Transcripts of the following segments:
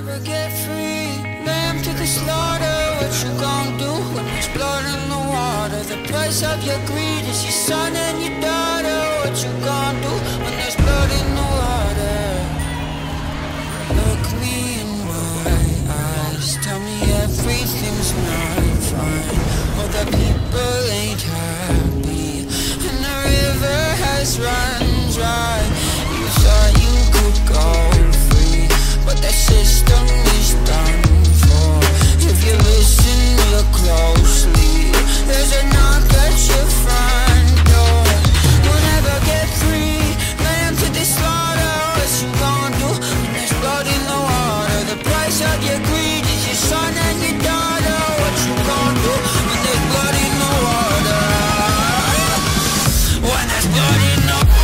never get free. Lamb to the slaughter. What you gon' do when there's blood in the water? The price of your greed is your son and your daughter. What you gon' do when there's blood in the water? Look me in my eyes, tell me everything's not fine. Well, the people ain't happy, and the river has run dry. You thought you could go free, but that system is done for. If you listen real closely, there's a knock at your front door. You'll never get free. Lamb to the slaughter. What you gon' do when there's blood in the water? The price of your greed is your son and your daughter. What you gon' do when there's blood in the water? When there's blood in the water.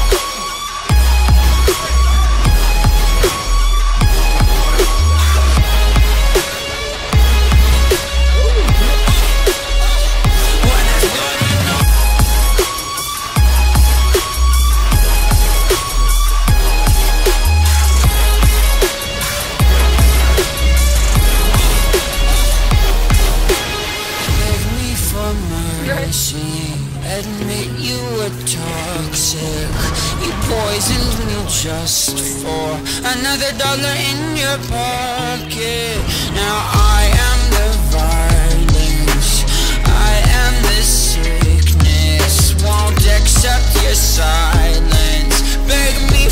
Admit you were toxic. You poisoned me just for another dollar in your pocket. Now I am the violence, I am the sickness. Won't accept your silence. Beg me